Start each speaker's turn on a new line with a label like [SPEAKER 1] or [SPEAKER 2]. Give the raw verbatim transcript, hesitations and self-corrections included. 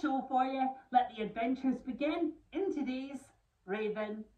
[SPEAKER 1] show for you. Let the adventures begin in today's Raven